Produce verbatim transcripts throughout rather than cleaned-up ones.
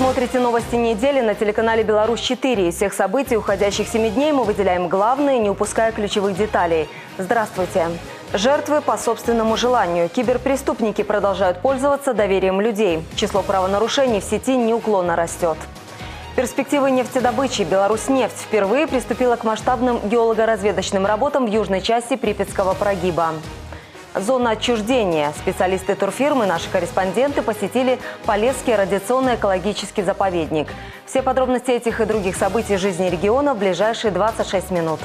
смотрите новости недели на телеканале «Беларусь четыре». Из всех событий уходящих семи дней мы выделяем главные, не упуская ключевых деталей. Здравствуйте. Жертвы по собственному желанию. Киберпреступники продолжают пользоваться доверием людей. Число правонарушений в сети неуклонно растет. Перспективы нефтедобычи. «Беларусьнефть» впервые приступила к масштабным геолого-разведочным работам в южной части Припятского прогиба. Зона отчуждения. Специалисты турфирмы, наши корреспонденты посетили Полесский радиационно-экологический заповедник. Все подробности этих и других событий жизни региона в ближайшие двадцать шесть минут.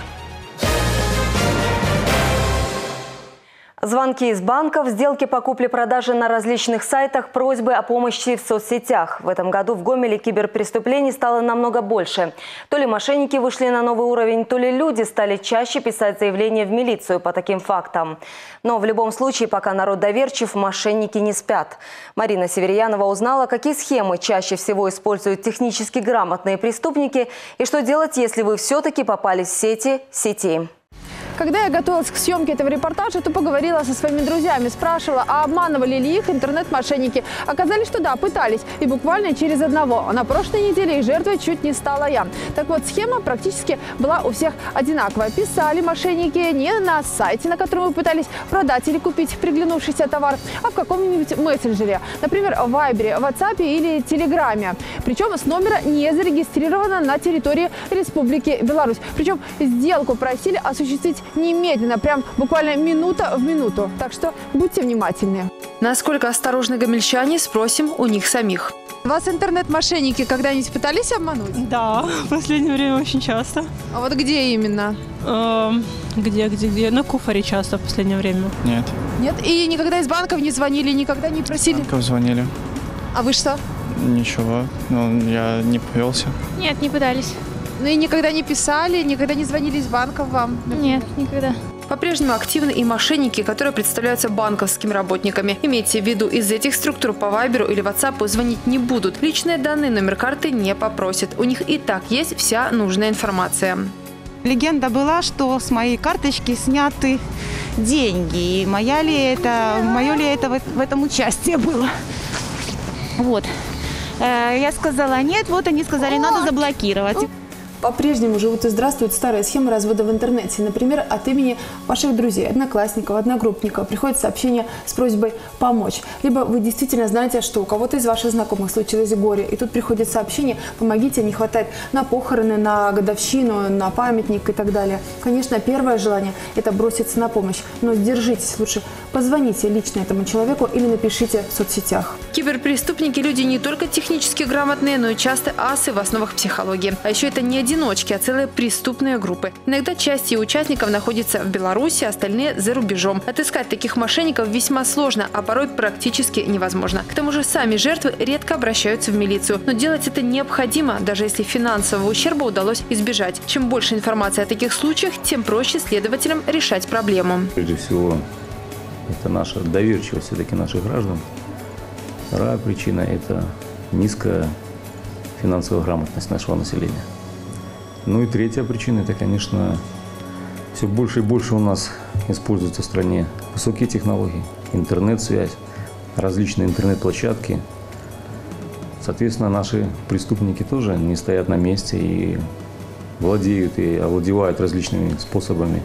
Звонки из банков, сделки по купле-продаже на различных сайтах, просьбы о помощи в соцсетях. В этом году в Гомеле киберпреступлений стало намного больше. То ли мошенники вышли на новый уровень, то ли люди стали чаще писать заявления в милицию по таким фактам. Но в любом случае, пока народ доверчив, мошенники не спят. Марина Северьянова узнала, какие схемы чаще всего используют технически грамотные преступники и что делать, если вы все-таки попались в сети сети. Когда я готовилась к съемке этого репортажа, то поговорила со своими друзьями, спрашивала, а обманывали ли их интернет-мошенники. Оказалось, что да, пытались. И буквально через одного. А на прошлой неделе их жертвой чуть не стала я. Так вот, схема практически была у всех одинаковая. Писали мошенники не на сайте, на котором вы пытались продать или купить приглянувшийся товар, а в каком-нибудь мессенджере. Например, в Вайбере, WhatsApp или Телеграме. Причем с номера не зарегистрировано на территории Республики Беларусь. Причем сделку просили осуществить немедленно, прям буквально минута в минуту. Так что будьте внимательны. Насколько осторожны гомельчане, спросим у них самих. Вас интернет-мошенники когда-нибудь пытались обмануть? Да, в последнее время очень часто. А вот где именно? Эм, где, где, где? На Куфаре часто в последнее время. Нет. Нет? И никогда из банков не звонили, никогда не просили? Банков звонили. А вы что? Ничего, ну, я не повелся. Нет, не пытались. Ну и никогда не писали, никогда не звонили из банков вам? Например? Нет, никогда. По-прежнему активны и мошенники, которые представляются банковскими работниками. Имейте в виду, из этих структур по Вайберу или WhatsApp звонить не будут. Личные данные, номер карты не попросят. У них и так есть вся нужная информация. Легенда была, что с моей карточки сняты деньги. И моя ли это, мое ли это в этом участие было? Вот. Я сказала нет, вот они сказали, надо заблокировать. По-прежнему живут и здравствуют старые схемы развода в интернете. Например, от имени ваших друзей, одноклассников, одногруппников приходит сообщение с просьбой помочь. Либо вы действительно знаете, что у кого-то из ваших знакомых случилось горе, и тут приходит сообщение «помогите», не хватает на похороны, на годовщину, на памятник и так далее. Конечно, первое желание – это броситься на помощь, но сдержитесь, лучше позвоните лично этому человеку или напишите в соцсетях. Киберпреступники – люди не только технически грамотные, но и часто асы в основах психологии. А еще это не один одиночки, а целые преступные группы. Иногда часть ее участников находится в Беларуси, остальные за рубежом. Отыскать таких мошенников весьма сложно, а порой практически невозможно. К тому же сами жертвы редко обращаются в милицию. Но делать это необходимо, даже если финансового ущерба удалось избежать. Чем больше информации о таких случаях, тем проще следователям решать проблему. Прежде всего, это наша доверчивость все-таки наших граждан. Вторая причина – это низкая финансовая грамотность нашего населения. Ну и третья причина – это, конечно, все больше и больше у нас используются в стране высокие технологии, интернет-связь, различные интернет-площадки. Соответственно, наши преступники тоже не стоят на месте и владеют и овладевают различными способами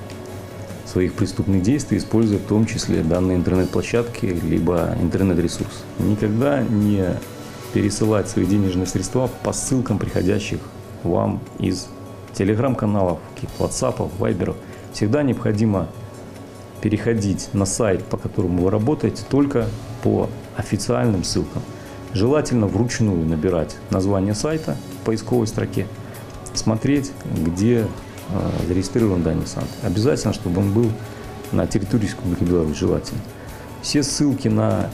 своих преступных действий, используя в том числе данные интернет-площадки либо интернет-ресурс. Никогда не пересылать свои денежные средства по ссылкам, приходящих вам из телеграм-каналов, ватсапов, вайберов. Всегда необходимо переходить на сайт, по которому вы работаете, только по официальным ссылкам. Желательно вручную набирать название сайта в поисковой строке, смотреть, где э, зарегистрирован данный сайт. Обязательно, чтобы он был на территории Республики Беларусь, желательно. Все ссылки на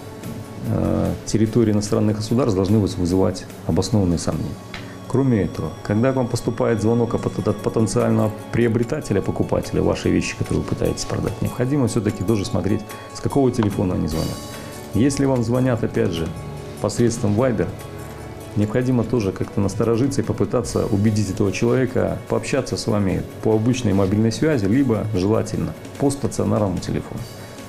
э, территории иностранных государств должны вызывать обоснованные сомнения. Кроме этого, когда к вам поступает звонок от потенциального приобретателя, покупателя вашей вещи, которую вы пытаетесь продать, необходимо все-таки тоже смотреть, с какого телефона они звонят. Если вам звонят, опять же, посредством Viber, необходимо тоже как-то насторожиться и попытаться убедить этого человека пообщаться с вами по обычной мобильной связи, либо желательно по стационарному телефону.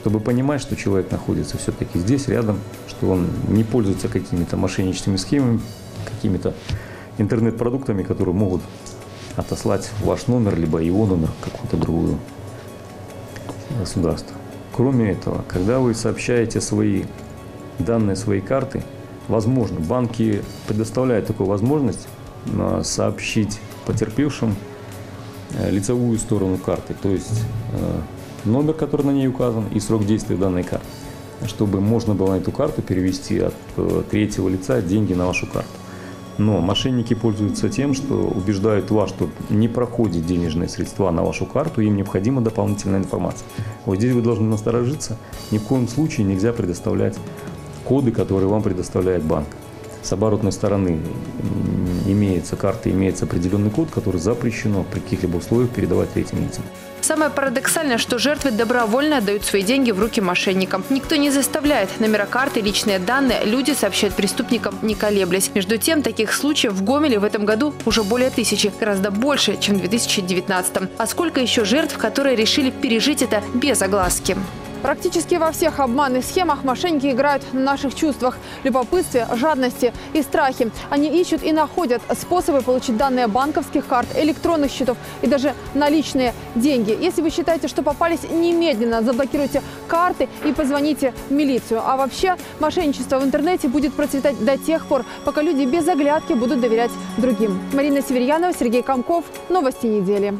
чтобы понимать, что человек находится все-таки здесь, рядом, что он не пользуется какими-то мошенническими схемами, какими-то интернет-продуктами, которые могут отослать ваш номер, либо его номер в какую-то другую государство. Кроме этого, когда вы сообщаете свои данные, свои карты, возможно, банки предоставляют такую возможность сообщить потерпевшим лицевую сторону карты, то есть номер, который на ней указан, и срок действия данной карты, чтобы можно было на эту карту перевести от третьего лица деньги на вашу карту. Но мошенники пользуются тем, что убеждают вас, что не проходят денежные средства на вашу карту, им необходима дополнительная информация. Вот здесь вы должны насторожиться. Ни в коем случае нельзя предоставлять коды, которые вам предоставляет банк. С оборотной стороны имеется карта, имеется определенный код, который запрещено при каких-либо условиях передавать третьим лицам. Самое парадоксальное, что жертвы добровольно отдают свои деньги в руки мошенникам. Никто не заставляет. Номера карты, личные данные люди сообщают преступникам, не колеблясь. Между тем, таких случаев в Гомеле в этом году уже более тысячи, гораздо больше, чем в две тысячи девятнадцатом. А сколько еще жертв, которые решили пережить это без огласки? Практически во всех обманных схемах мошенники играют на наших чувствах – любопытстве, жадности и страхе. Они ищут и находят способы получить данные банковских карт, электронных счетов и даже наличные деньги. Если вы считаете, что попались, немедленно заблокируйте карты и позвоните в милицию. А вообще мошенничество в интернете будет процветать до тех пор, пока люди без оглядки будут доверять другим. Марина Северьянова, Сергей Комков. Новости недели.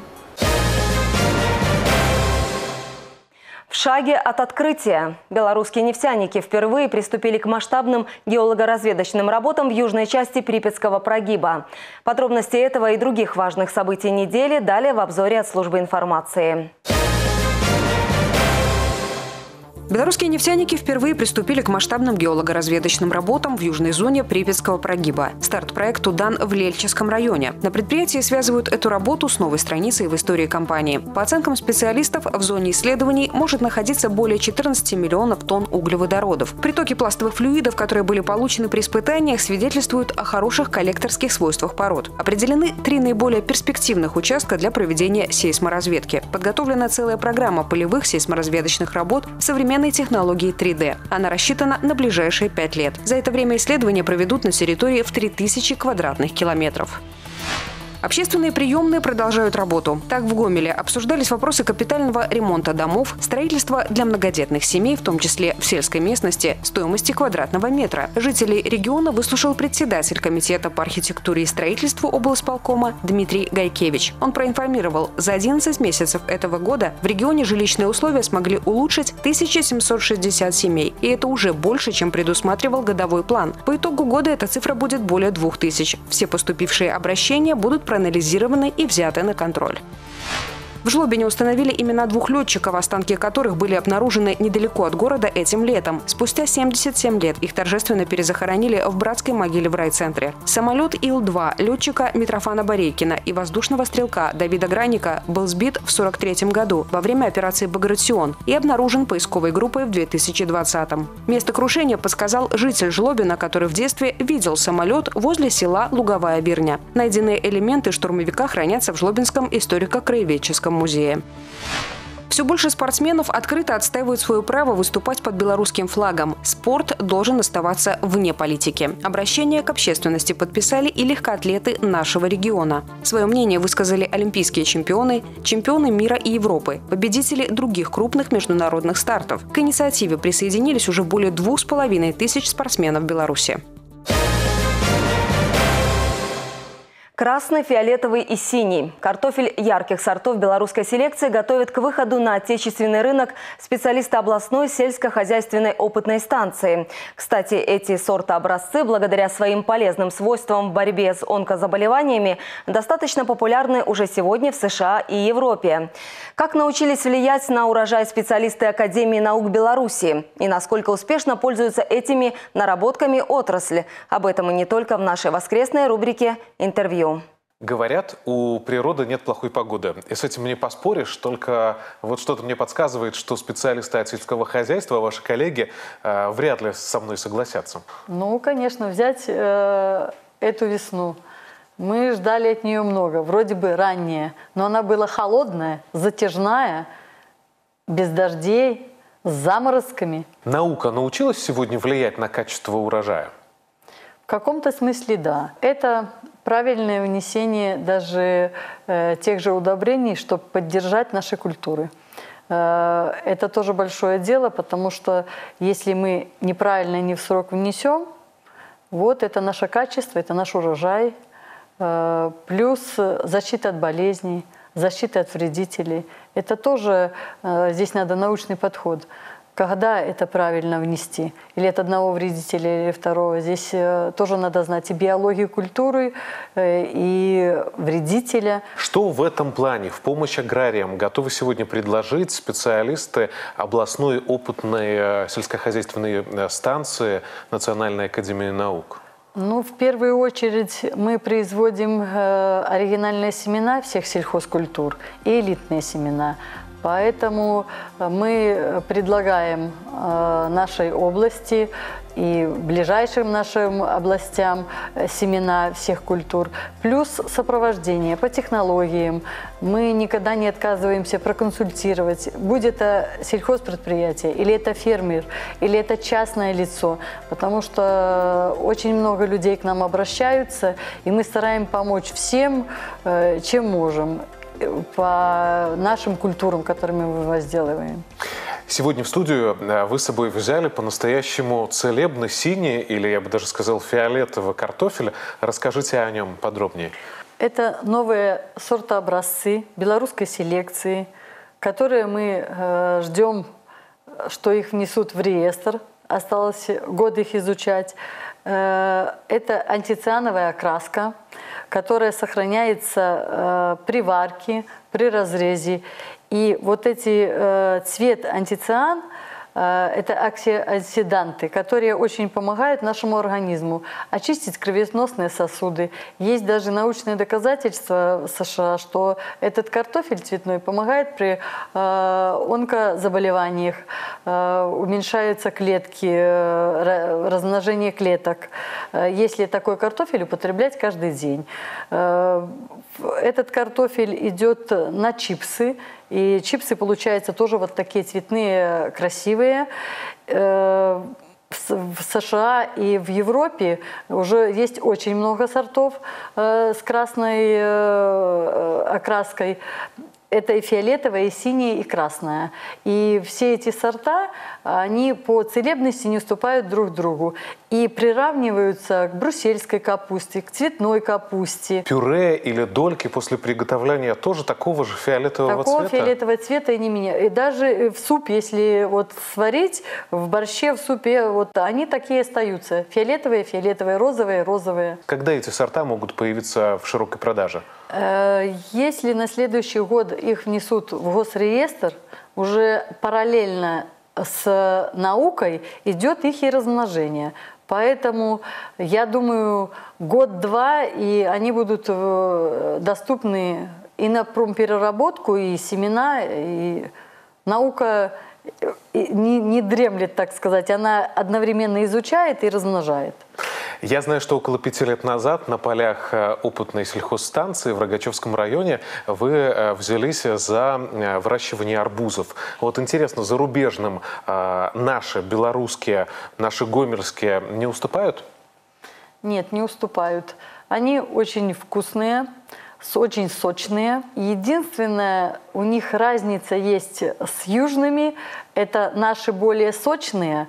В шаге от открытия. Белорусские нефтяники впервые приступили к масштабным геолого-разведочным работам в южной части Припятского прогиба. Подробности этого и других важных событий недели далее в обзоре от службы информации. Белорусские нефтяники впервые приступили к масштабным геолого-разведочным работам в южной зоне Припятского прогиба. Старт проекту дан в Лельчинском районе. На предприятии связывают эту работу с новой страницей в истории компании. По оценкам специалистов, в зоне исследований может находиться более четырнадцати миллионов тонн углеводородов. Притоки пластовых флюидов, которые были получены при испытаниях, свидетельствуют о хороших коллекторских свойствах пород. Определены три наиболее перспективных участка для проведения сейсморазведки. Подготовлена целая программа полевых сейсморазведочных работ в современной технологии три дэ. Она рассчитана на ближайшие пять лет. За это время исследования проведут на территории в три тысячи квадратных километров. Общественные приемные продолжают работу. Так, в Гомеле обсуждались вопросы капитального ремонта домов, строительства для многодетных семей, в том числе в сельской местности, стоимости квадратного метра. Жителей региона выслушал председатель комитета по архитектуре и строительству облсполкома Дмитрий Гайкевич. Он проинформировал, за одиннадцать месяцев этого года в регионе жилищные условия смогли улучшить тысячу семьсот шестьдесят семей. И это уже больше, чем предусматривал годовой план. По итогу года эта цифра будет более двух тысяч. Все поступившие обращения будут проанализированы и взяты на контроль. В Жлобине установили имена двух летчиков, останки которых были обнаружены недалеко от города этим летом. Спустя семьдесят семь лет их торжественно перезахоронили в братской могиле в райцентре. Самолет Ил два летчика Митрофана Борейкина и воздушного стрелка Давида Граника был сбит в сорок третьем году во время операции «Багратион» и обнаружен поисковой группой в две тысячи двадцатом. Место крушения подсказал житель Жлобина, который в детстве видел самолет возле села Луговая Бирня. Найденные элементы штурмовика хранятся в Жлобинском историко-краеведческом музее. Все больше спортсменов открыто отстаивают свое право выступать под белорусским флагом. Спорт должен оставаться вне политики. Обращение к общественности подписали и легкоатлеты нашего региона. Свое мнение высказали олимпийские чемпионы, чемпионы мира и Европы, победители других крупных международных стартов. К инициативе присоединились уже более двух с половиной тысяч спортсменов Беларуси. Красный, фиолетовый и синий. Картофель ярких сортов белорусской селекции готовят к выходу на отечественный рынок специалисты областной сельскохозяйственной опытной станции. Кстати, эти сортообразцы, благодаря своим полезным свойствам в борьбе с онкозаболеваниями, достаточно популярны уже сегодня в США и Европе. Как научились влиять на урожай специалисты Академии наук Беларуси? И насколько успешно пользуются этими наработками отрасли? Об этом и не только в нашей воскресной рубрике «Интервью». Говорят, у природы нет плохой погоды. И с этим не поспоришь, только вот что-то мне подсказывает, что специалисты от сельского хозяйства, ваши коллеги, э, вряд ли со мной согласятся. Ну, конечно, взять э, эту весну. Мы ждали от нее много, вроде бы ранняя, но она была холодная, затяжная, без дождей, с заморозками. Наука научилась сегодня влиять на качество урожая? В каком-то смысле да. Это правильное внесение даже э, тех же удобрений, чтобы поддержать наши культуры. Э, это тоже большое дело, потому что если мы неправильно, не в срок внесем, вот это наше качество, это наш урожай, э, плюс защита от болезней, защита от вредителей. Это тоже, э, здесь надо научный подход. Когда это правильно внести? Или от одного вредителя, или второго? Здесь э, тоже надо знать и биологию культуры, э, и вредителя. Что в этом плане, в помощь аграриям, готовы сегодня предложить специалисты областной опытной сельскохозяйственной станции Национальной академии наук? Ну, в первую очередь мы производим э, оригинальные семена всех сельхозкультур и элитные семена. Поэтому мы предлагаем э, нашей области и ближайшим нашим областям семена всех культур, плюс сопровождение по технологиям. Мы никогда не отказываемся проконсультировать, будь это сельхозпредприятие, или это фермер, или это частное лицо, потому что очень много людей к нам обращаются, и мы стараемся помочь всем, э, чем можем, по нашим культурам, которыми мы возделываем. Сегодня в студию вы с собой взяли по-настоящему целебно-синий, или я бы даже сказал фиолетовый картофель. Расскажите о нем подробнее. Это новые сортообразцы белорусской селекции, которые мы э, ждем, что их внесут в реестр. Осталось год их изучать. Э, это антициановая окраска, которая сохраняется э, при варке, при разрезе. И вот эти э, цвет антициан э, – это оксиданты, которые очень помогают нашему организму очистить кровеносные сосуды. Есть даже научные доказательства в США, что этот картофель цветной помогает при э, онкозаболеваниях, э, уменьшаются клетки, э, размножение клеток. Э, если такой картофель употреблять каждый день. Э, этот картофель идет на чипсы. И чипсы получаются тоже вот такие цветные, красивые. В США и в Европе уже есть очень много сортов с красной окраской. Это и фиолетовая, и синяя, и красная. И все эти сорта, они по целебности не уступают друг другу. И приравниваются к брюссельской капусте, к цветной капусте. Пюре или дольки после приготовления тоже такого же фиолетового такого цвета? Такого фиолетового цвета и не меняют. И даже в суп, если вот сварить, в борще, в супе, вот они такие остаются. Фиолетовые, фиолетовые, розовые, розовые. Когда эти сорта могут появиться в широкой продаже? Если на следующий год их внесут в госреестр, уже параллельно с наукой идет их и размножение. Поэтому, я думаю, год-два, и они будут доступны и на промпереработку, и семена, и наука не, не дремлет, так сказать. Она одновременно изучает и размножает. Я знаю, что около пяти лет назад на полях опытной сельхозстанции в Рогачевском районе вы взялись за выращивание арбузов. Вот интересно, зарубежным наши белорусские, наши гомельские не уступают? Нет, не уступают. Они очень вкусные, очень сочные. Единственное, у них разница есть с южными. Это наши более сочные,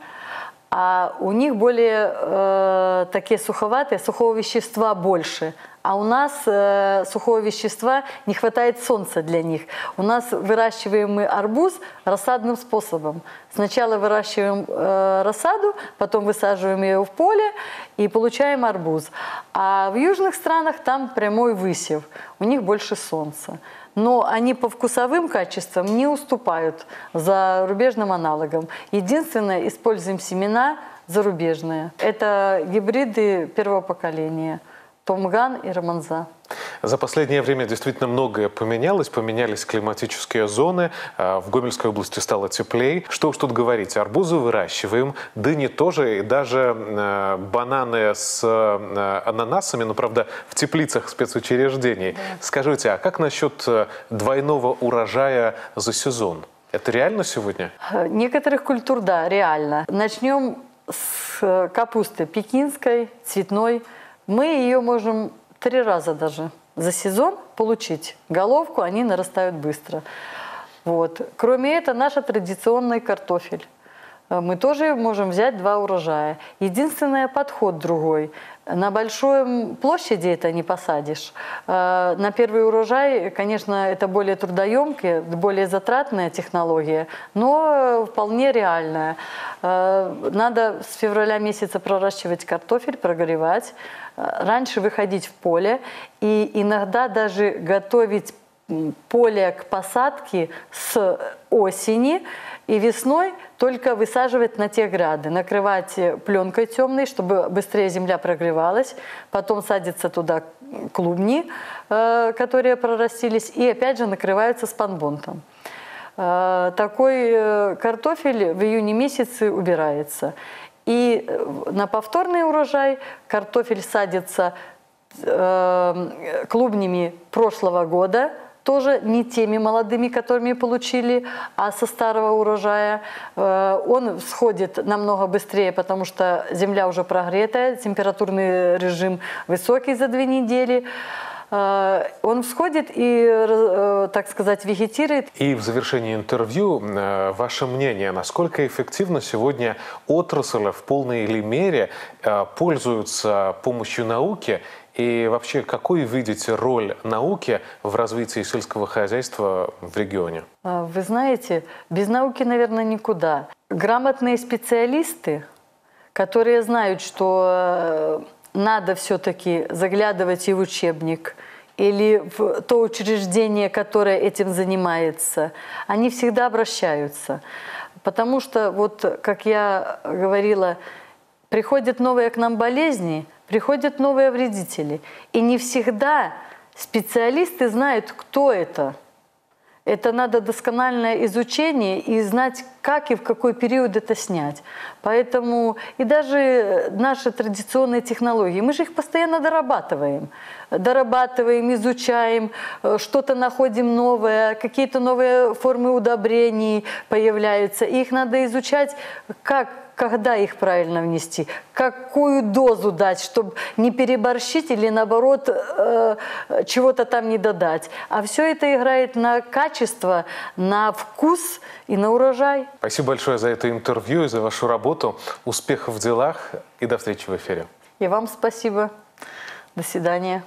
а у них более э, такие суховатые, сухого вещества больше. А у нас э, сухого вещества не хватает солнца для них. У нас выращиваем мы арбуз рассадным способом. Сначала выращиваем э, рассаду, потом высаживаем ее в поле и получаем арбуз. А в южных странах там прямой высев. У них больше солнца. Но они по вкусовым качествам не уступают зарубежным аналогам. Единственное, используем семена зарубежные. Это гибриды первого поколения. Томган и Романза. За последнее время действительно многое поменялось. Поменялись климатические зоны. В Гомельской области стало теплее. Что уж тут говорить. Арбузы выращиваем, дыни тоже. И даже бананы с ананасами. Но, правда, в теплицах спецучреждений. Да. Скажите, а как насчет двойного урожая за сезон? Это реально сегодня? Некоторых культур, да, реально. Начнем с капусты пекинской, цветной. Мы ее можем три раза даже за сезон получить. Головку, они нарастают быстро. Вот. Кроме этого, наш традиционный картофель. Мы тоже можем взять два урожая. Единственный подход другой. На большой площади это не посадишь. На первый урожай, конечно, это более трудоемкая, более затратная технология, но вполне реальная. Надо с февраля месяца проращивать картофель, прогревать, раньше выходить в поле и иногда даже готовить поле к посадке с осени и весной только высаживать на те гряды, накрывать пленкой темной, чтобы быстрее земля прогревалась, потом садятся туда клубни, которые прорастились, и опять же накрываются спанбонтом. Такой картофель в июне месяце убирается. И на повторный урожай картофель садится клубнями прошлого года, тоже не теми молодыми, которыми получили, а со старого урожая. Он всходит намного быстрее, потому что земля уже прогретая, температурный режим высокий за две недели. Он всходит и, так сказать, вегетирует. И в завершении интервью ваше мнение, насколько эффективно сегодня отрасль в полной или мере пользуется помощью науки? И вообще, какую видите роль науки в развитии сельского хозяйства в регионе? Вы знаете, без науки, наверное, никуда. Грамотные специалисты, которые знают, что надо все-таки заглядывать и в учебник, или в то учреждение, которое этим занимается, они всегда обращаются. Потому что, вот, как я говорила, приходят новые к нам болезни, приходят новые вредители. И не всегда специалисты знают, кто это. Это надо доскональное изучение и знать, как и в какой период это снять. Поэтому и даже наши традиционные технологии, мы же их постоянно дорабатываем. Дорабатываем, изучаем, что-то находим новое, какие-то новые формы удобрений появляются. И их надо изучать, как, когда их правильно внести, какую дозу дать, чтобы не переборщить или наоборот э, чего-то там не додать. А все это играет на качество, на вкус и на урожай. Спасибо большое за это интервью и за вашу работу. Успехов в делах и до встречи в эфире. И вам спасибо. До свидания.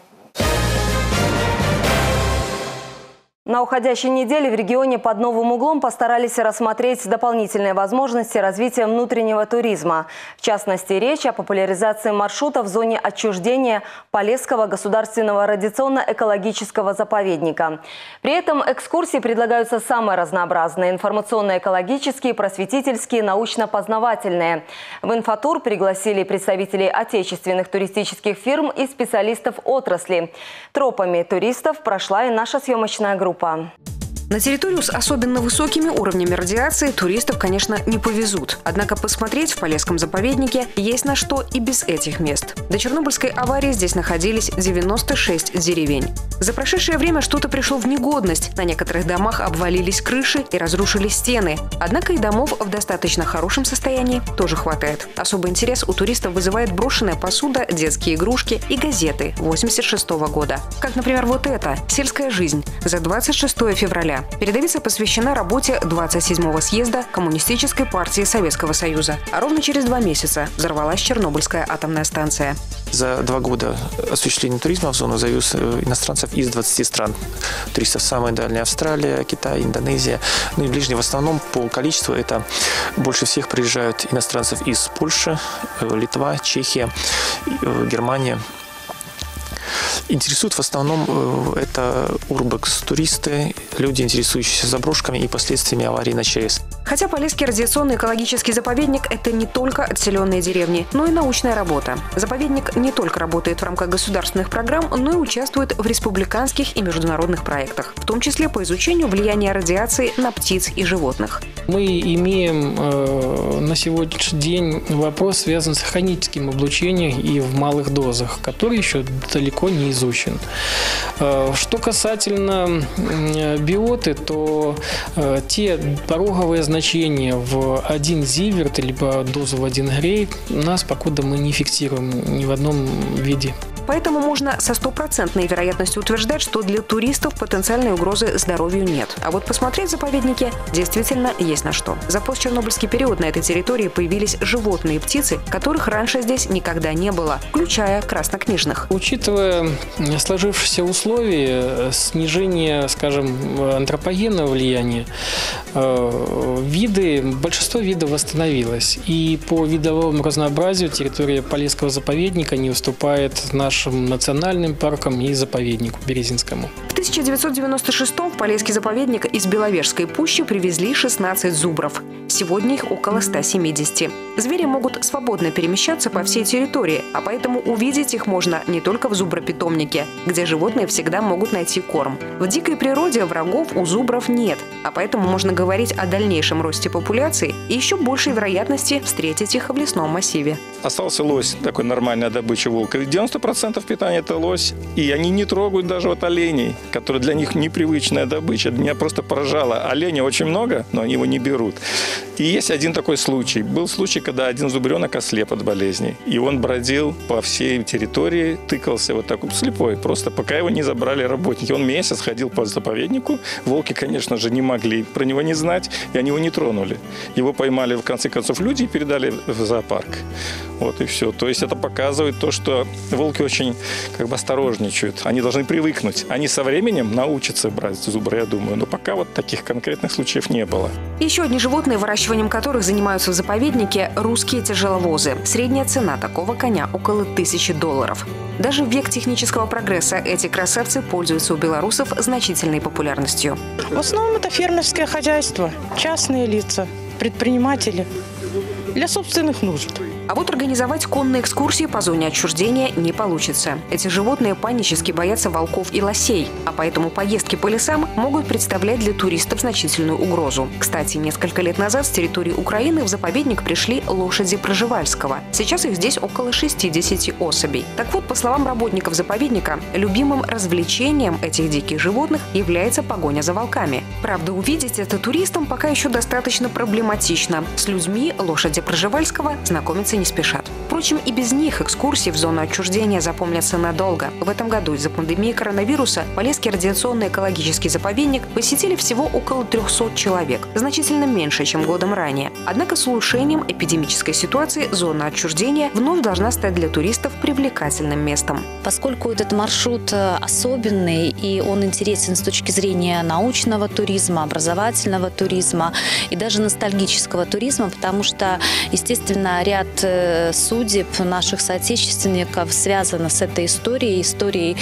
На уходящей неделе в регионе под новым углом постарались рассмотреть дополнительные возможности развития внутреннего туризма. В частности, речь о популяризации маршрута в зоне отчуждения Полесского государственного радиационно-экологического заповедника. При этом экскурсии предлагаются самые разнообразные – информационно-экологические, просветительские, научно-познавательные. В инфотур пригласили представителей отечественных туристических фирм и специалистов отрасли. Тропами туристов прошла и наша съемочная группа. На территорию с особенно высокими уровнями радиации туристов, конечно, не повезут. Однако посмотреть в Полесском заповеднике есть на что и без этих мест. До Чернобыльской аварии здесь находились девяносто шесть деревень. За прошедшее время что-то пришло в негодность. На некоторых домах обвалились крыши и разрушились стены. Однако и домов в достаточно хорошем состоянии тоже хватает. Особый интерес у туристов вызывает брошенная посуда, детские игрушки и газеты восемьдесят шестого года. Как, например, вот это «Сельская жизнь» за двадцать шестое февраля. Передовица посвящена работе двадцать седьмого съезда Коммунистической партии Советского Союза. А ровно через два месяца взорвалась Чернобыльская атомная станция. За два года осуществления туризма в зону завез иностранцев из двадцати стран. Туристов самая дальняя Австралия, Китай, Индонезия. Ну и ближние в основном по количеству это больше всех приезжают иностранцев из Польши, Литва, Чехия, Германия. Интересуют в основном это урбекс-туристы, люди, интересующиеся заброшками и последствиями аварии на ЧАЭС. Хотя Полесский радиационно-экологический заповедник – это не только отселенные деревни, но и научная работа. Заповедник не только работает в рамках государственных программ, но и участвует в республиканских и международных проектах, в том числе по изучению влияния радиации на птиц и животных. Мы имеем э, на сегодняшний день вопрос, связан с хроническим облучением и в малых дозах, который еще далеко не изучен. Э, что касательно э, биоты, то э, те пороговые значения в один зиверт, либо дозу в один грей, у нас покуда мы не фиксируем ни в одном виде. Поэтому можно со стопроцентной вероятностью утверждать, что для туристов потенциальной угрозы здоровью нет. А вот посмотреть заповедники действительно есть на что. За постчернобыльский период на этой территории появились животные и птицы, которых раньше здесь никогда не было, включая краснокнижных. Учитывая сложившиеся условия, снижение, скажем, антропогенного влияния, виды, большинство видов восстановилось. И по видовому разнообразию территория Полесского заповедника не уступает нашим национальным паркам и заповеднику Березинскому. В тысяча девятьсот девяносто шестом в Полесский заповедник из Беловежской пущи привезли шестнадцать зубров. Сегодня их около ста семидесяти. Звери могут свободно перемещаться по всей территории, а поэтому увидеть их можно не только в зубропитомнике, где животные всегда могут найти корм. В дикой природе врагов у зубров нет, а поэтому можно говорить о дальнейшем росте популяции и еще большей вероятности встретить их в лесном массиве. Остался лось, такой нормальная добыча волка. девяносто процентов питания – это лось. И они не трогают даже вот оленей, которые для них непривычная добыча. Меня просто поражало. Оленя очень много, но они его не берут. И есть один такой случай. Был случай, когда один зубренок ослеп от болезни. И он бродил по всей территории, тыкался вот так вот слепой, просто пока его не забрали работники. Он месяц ходил по заповеднику. Волки, конечно же, не могли про него не знать, и они его не тронули. Его поймали, в конце концов, люди и передали в зоопарк. Вот и все. То есть это показывает то, что волки очень как бы осторожничают. Они должны привыкнуть. Они со временем научатся брать зубра, я думаю. Но пока вот таких конкретных случаев не было. Еще одни животные, выращиванием которых занимаются в заповеднике – русские тяжеловозы. Средняя цена такого коня – около тысячи долларов. Даже в век технического прогресса эти красавцы пользуются у белорусов значительной популярностью. В основном это фермерское хозяйство, частные лица, предприниматели для собственных нужд. А вот организовать конные экскурсии по зоне отчуждения не получится. Эти животные панически боятся волков и лосей, а поэтому поездки по лесам могут представлять для туристов значительную угрозу. Кстати, несколько лет назад с территории Украины в заповедник пришли лошади Пржевальского. Сейчас их здесь около шестидесяти особей. Так вот, по словам работников заповедника, любимым развлечением этих диких животных является погоня за волками. Правда, увидеть это туристам пока еще достаточно проблематично. С людьми лошади Пржевальского знакомиться не спешат. Впрочем, и без них экскурсии в зону отчуждения запомнятся надолго. В этом году из-за пандемии коронавируса Полесский радиационный экологический заповедник посетили всего около трёхсот человек, значительно меньше, чем годом ранее. Однако с улучшением эпидемической ситуации зона отчуждения вновь должна стать для туристов привлекательным местом. Поскольку этот маршрут особенный и он интересен с точки зрения научного туризма, образовательного туризма и даже ностальгического туризма, потому что, естественно, ряд судеб наших соотечественников связано с этой историей, историей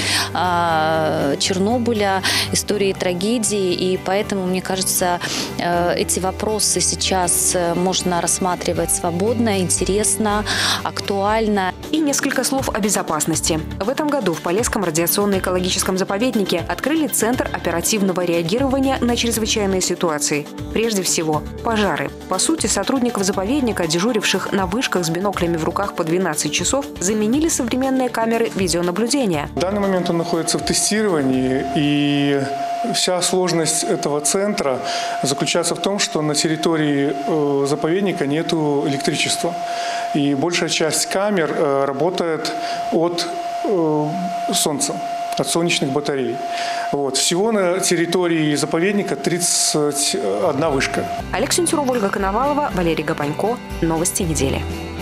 э, Чернобыля, историей трагедии. И поэтому, мне кажется, э, эти вопросы сейчас можно рассматривать свободно, интересно, актуально. И несколько слов о безопасности. В этом году в Полесском радиационно-экологическом заповеднике открыли Центр оперативного реагирования на чрезвычайные ситуации. Прежде всего, пожары. По сути, сотрудников заповедника, дежуривших на вышках с биноклями в руках по двенадцать часов, заменили современные камеры видеонаблюдения. В данный момент он находится в тестировании, и вся сложность этого центра заключается в том, что на территории э, заповедника нет электричества. И большая часть камер э, работает от э, солнца, от солнечных батарей. Вот. Всего на территории заповедника тридцать одна вышка. Олег Сентюров, Ольга Коновалова, Валерий Гапанько. Новости недели.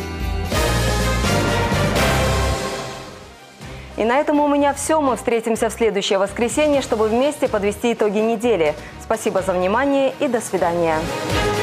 И на этом у меня все. Мы встретимся в следующее воскресенье, чтобы вместе подвести итоги недели. Спасибо за внимание и до свидания.